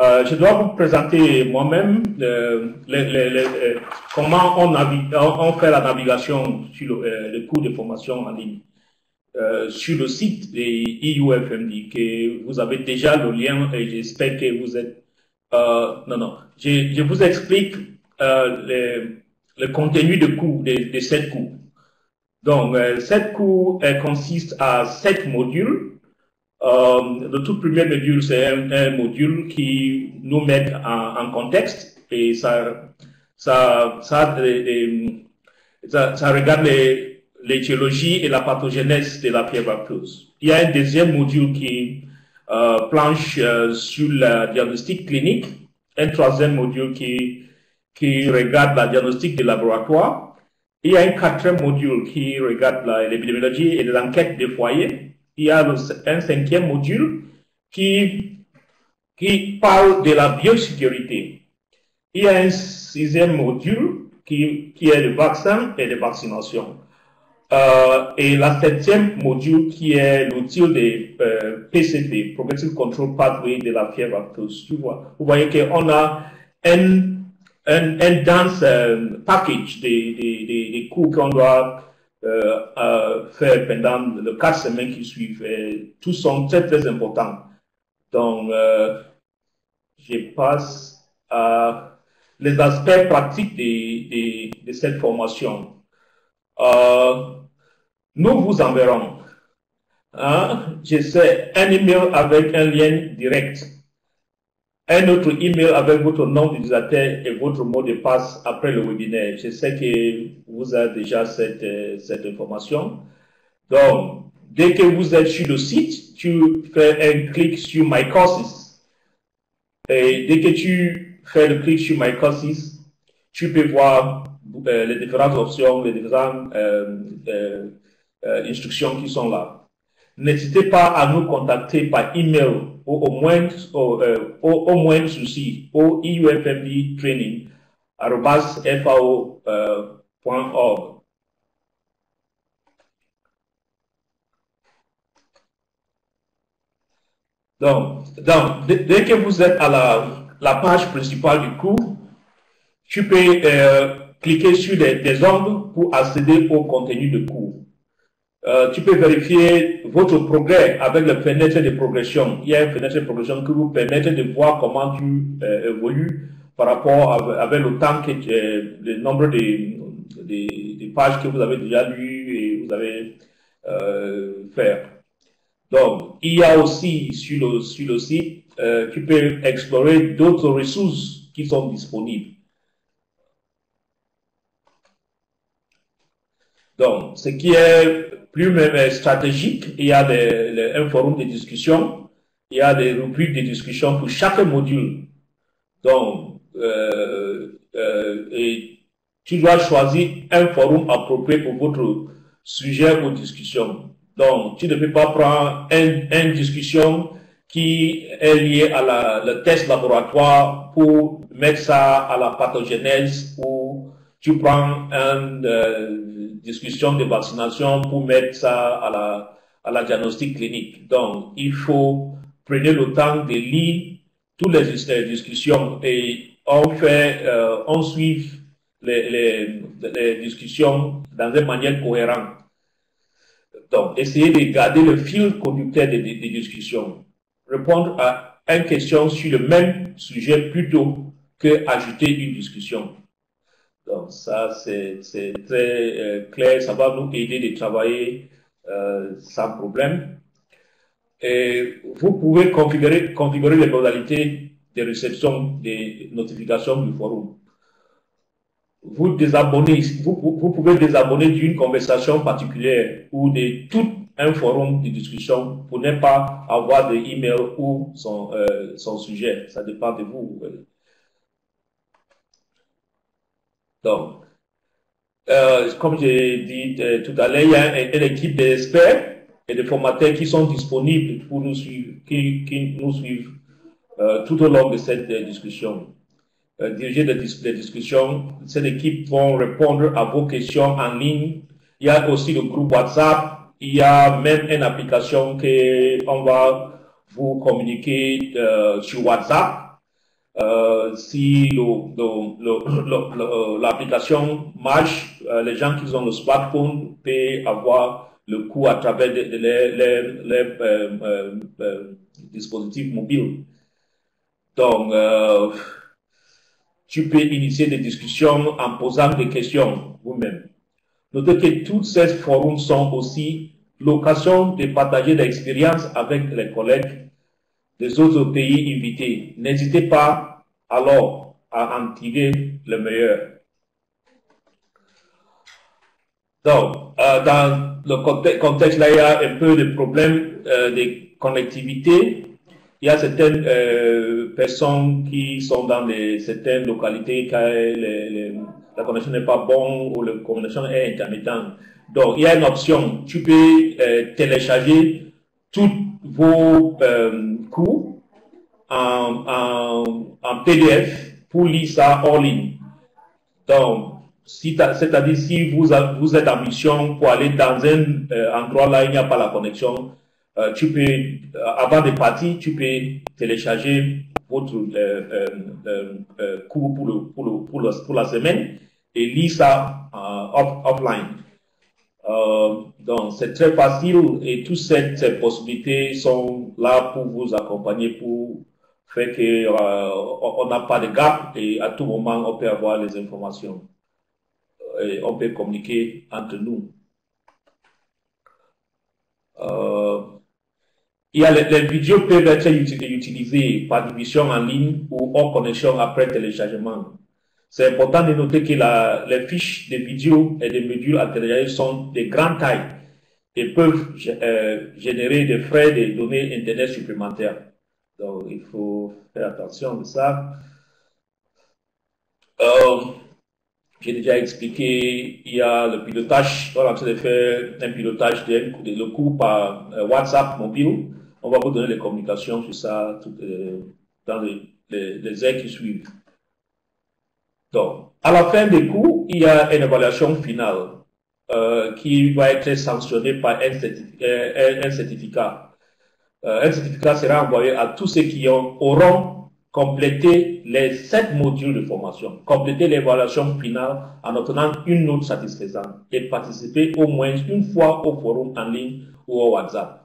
Je dois vous présenter moi-même comment on fait la navigation sur le cours de formation en ligne. Sur le site des IUFMD, que vous avez déjà le lien et j'espère que vous êtes... je vous explique le contenu de cours, de cette cours. Donc, cette cours consiste à 7 modules. Le tout premier module, c'est un module qui nous met en contexte et ça regarde l'étiologie et la pathogénèse de la fièvre afteuse. Il y a un deuxième module qui planche sur le diagnostic clinique, un troisième module qui regarde la diagnostic de laboratoire. Il y a un quatrième module qui regarde l'épidémiologie et l'enquête des foyers. Il y a un cinquième module qui parle de la biosécurité. Il y a un sixième module qui est le vaccin et la vaccination. Et la septième module qui est l'outil de PCP, Progressive Control Pathway de la fièvre afteuse. Vous voyez qu'on a un dense package des cours qu'on doit faire pendant les 4 semaines qui suivent. Et tous sont très très importants. Donc, je passe à les aspects pratiques de cette formation. Nous vous enverrons, je sais, un email avec un lien direct, un autre email avec votre nom d'utilisateur et votre mot de passe après le webinaire. Je sais que vous avez déjà cette information. Donc, dès que vous êtes sur le site, tu fais un clic sur My Courses. Et dès que tu fais le clic sur My Courses, tu peux voir les différentes options, les différentes instructions qui sont là. N'hésitez pas à nous contacter par email ou au moins souci au iufmdtraining@fao.org. Donc, dès que vous êtes à la page principale du cours, tu peux cliquer sur des ongles pour accéder au contenu du cours. Tu peux vérifier votre progrès avec la fenêtre de progression. Il y a une fenêtre de progression qui vous permet de voir comment tu évolues par rapport avec le temps que le nombre de pages que vous avez déjà lues et vous avez fait. Donc, il y a aussi sur le site, tu peux explorer d'autres ressources qui sont disponibles. Donc, ce qui est plus même stratégique, il y a un forum de discussion, il y a des rubriques de discussion pour chaque module. Donc, et tu dois choisir un forum approprié pour votre sujet ou discussion. Donc, tu ne peux pas prendre une discussion qui est liée à le test laboratoire pour mettre ça à la pathogénèse, ou tu prends une discussion de vaccination pour mettre ça à la diagnostic clinique. Donc, il faut prendre le temps de lire toutes les discussions et on suit les discussions dans une manière cohérente. Donc, essayez de garder le fil conducteur des discussions. Répondre à une question sur le même sujet plutôt que ajouter une discussion. Donc, ça, c'est très clair. Ça va nous aider de travailler sans problème. Et vous pouvez configurer les modalités de réception des notifications du forum. Vous pouvez désabonner d'une conversation particulière ou de tout un forum de discussion pour ne pas avoir de email ou son sujet. Ça dépend de vous. Donc, comme j'ai dit tout à l'heure, il y a une équipe d'experts et de formateurs qui sont disponibles pour nous suivre, qui nous suivent tout au long de cette discussion. Diriger des discussions, cette équipe vont répondre à vos questions en ligne. Il y a aussi le groupe WhatsApp. Il y a même une application qu'on va vous communiquer sur WhatsApp. Si l'application marche, les gens qui ont le smartphone peuvent avoir le coût à travers les dispositifs mobiles. Donc, tu peux initier des discussions en posant des questions vous-même. Notez que tous ces forums sont aussi l'occasion de partager des expériences avec les collègues des autres pays invités. N'hésitez pas alors à en tirer le meilleur. Donc, dans le contexte là, il y a un peu de problèmes de connectivité. Il y a certaines personnes qui sont dans certaines localités quand la connexion n'est pas bonne ou la connexion est intermittente. Donc, il y a une option. Tu peux télécharger tous vos cours en PDF pour lire ça en ligne. Donc, c'est-à-dire si vous êtes en mission pour aller dans un endroit là, il n'y a pas la connexion, tu peux, avant de partir, tu peux télécharger votre cours pour la semaine et lire ça offline. Donc, c'est très facile et toutes ces possibilités sont là pour vous accompagner, pour faire que on n'a pas de gap et à tout moment on peut avoir les informations et on peut communiquer entre nous. Les vidéos peuvent être utilisées par division en ligne ou hors connexion après téléchargement. C'est important de noter que les fiches de vidéos et de modules à télécharger sont de grande taille et peuvent générer des frais de données Internet supplémentaires. Donc, il faut faire attention de ça. J'ai déjà expliqué, il y a le pilotage. On est en train de faire un pilotage le cours par WhatsApp mobile. On va vous donner les communications sur ça dans les heures qui suivent. Donc, à la fin des cours, il y a une évaluation finale qui va être sanctionnée par un certificat. Un certificat sera envoyé à tous ceux qui auront complété les 7 modules de formation, complété l'évaluation finale en obtenant une note satisfaisante et participer au moins une fois au forum en ligne ou au WhatsApp.